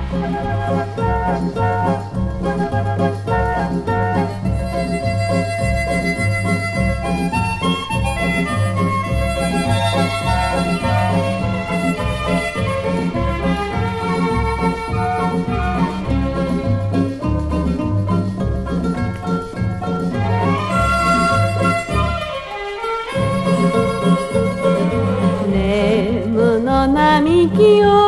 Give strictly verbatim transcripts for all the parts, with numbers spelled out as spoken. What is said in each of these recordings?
並木を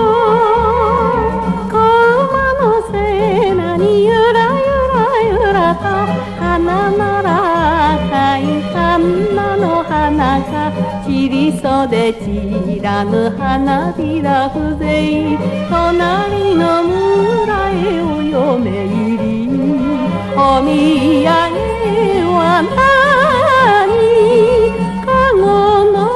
小馬の背中にゆらゆらゆらと花なら赤い花の花か散り袖散らぬ花びら風情隣の村へお嫁入りお土産は何かごの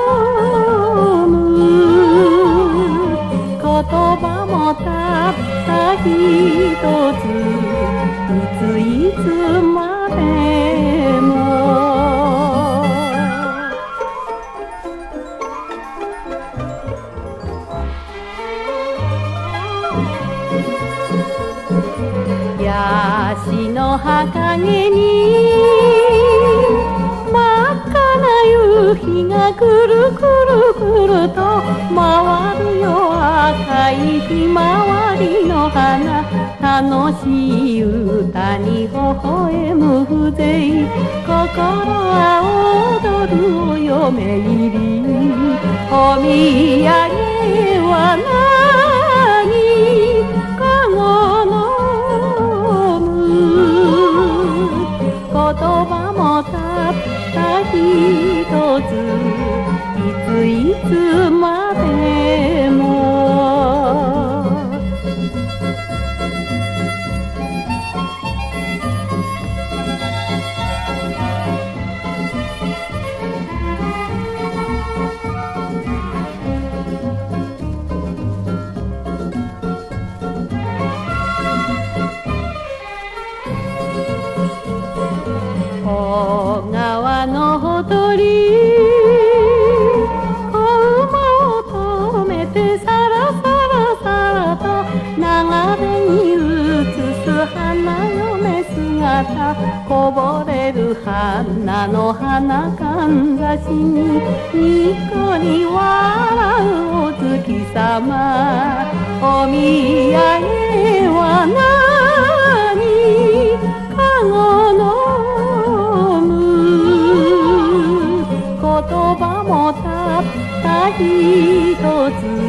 言葉もたった一ついついつまでもヤシの葉陰に真っ赤な夕日がくるくるくると回るよ赤いひまわりの花楽しい歌に微笑む風情心は踊るお嫁入りお土産は何かごのむ言葉もたった一ついついつまでも小川のほとり小馬を止めてさらさらさらと流れに映す花嫁姿こぼれる花の花かんざしににっこり笑うお月様お土産は何かごの言葉もたった一つ